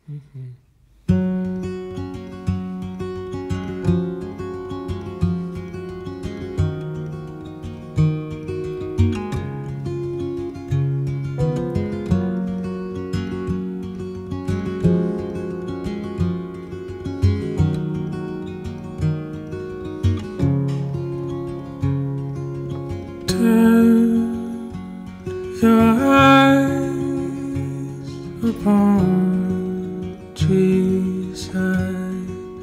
Mhm. Turn your eyes upon Jesus.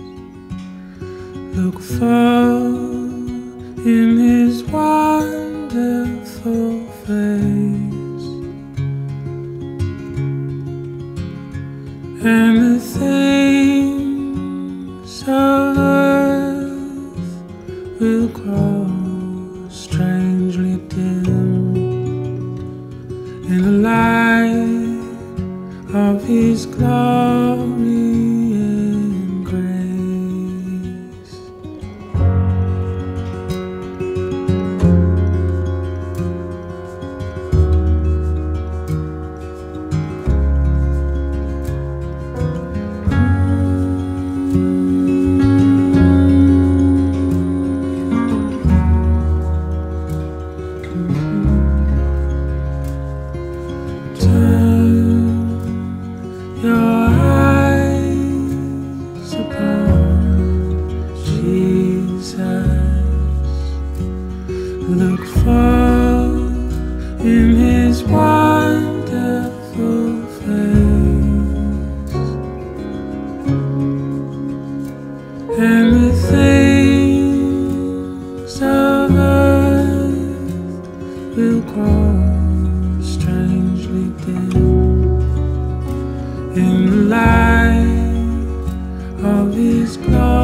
Look full in His wonderful face, and the things of earth will grow strangely dim in the light of His glory and grace. Turn your eyes upon Jesus. Look full in His wonderful face, and the things of earth will grow strangely dim in the light of His glory.